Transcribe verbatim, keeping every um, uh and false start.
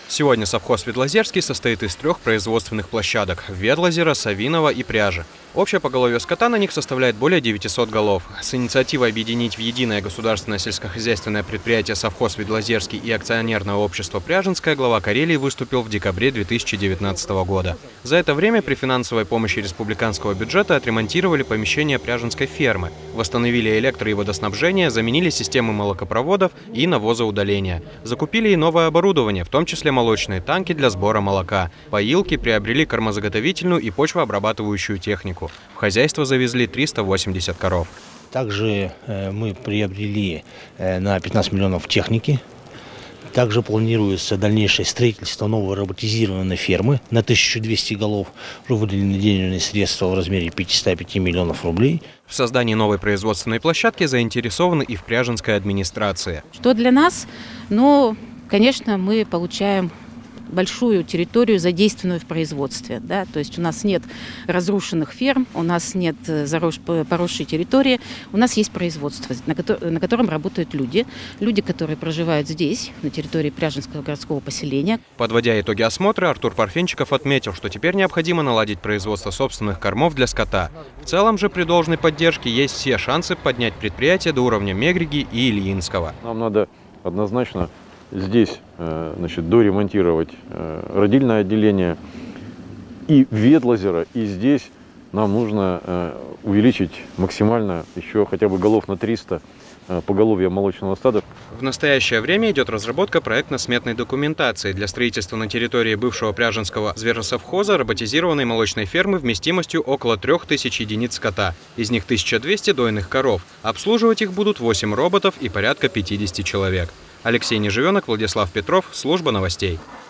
Сегодня совхоз Ветлозерский состоит из трех производственных площадок – Ветлозера, Савиново и Пряжи. Общее поголовье скота на них составляет более девятисот голов. С инициативой объединить в единое государственное сельскохозяйственное предприятие совхоз Ветлозерский и акционерное общество Пряжинское глава Карелии выступил в декабре две тысячи девятнадцатого года. За это время при финансовой помощи республиканского бюджета отремонтировали помещение Пряжинской фермы, восстановили электро- и водоснабжение, заменили системы молокопроводов и навозоудаления. Закупили и новое оборудование, в том числе молочные танки для сбора молока. Поилки, приобрели кормозаготовительную и почвообрабатывающую технику. В хозяйство завезли триста восемьдесят коров. Также мы приобрели на пятнадцать миллионов техники. Также планируется дальнейшее строительство новой роботизированной фермы на тысячу двести голов. Уже выделены денежные средства в размере пятисот пяти миллионов рублей. В создании новой производственной площадки заинтересованы и в Пряжинской администрации. Что для нас? Ну, конечно, мы получаем большую территорию, задействованную в производстве. Да? То есть у нас нет разрушенных ферм, у нас нет зарос, поросшей территории, у нас есть производство, на, котор, на котором работают люди. Люди, которые проживают здесь, на территории Пряжинского городского поселения. Подводя итоги осмотра, Артур Парфенчиков отметил, что теперь необходимо наладить производство собственных кормов для скота. В целом же при должной поддержке есть все шансы поднять предприятие до уровня Мегриги и Ильинского. Нам надо однозначно здесь, значит, доремонтировать родильное отделение и Ветлозера, и здесь нам нужно увеличить максимально еще хотя бы голов на триста поголовья молочного стада. В настоящее время идет разработка проектно-сметной документации для строительства на территории бывшего Пряжинского зверосовхоза роботизированной молочной фермы вместимостью около трех тысяч единиц скота. Из них тысяча двести дойных коров. Обслуживать их будут восемь роботов и порядка пятидесяти человек. Алексей Неживенок, Владислав Петров, служба новостей.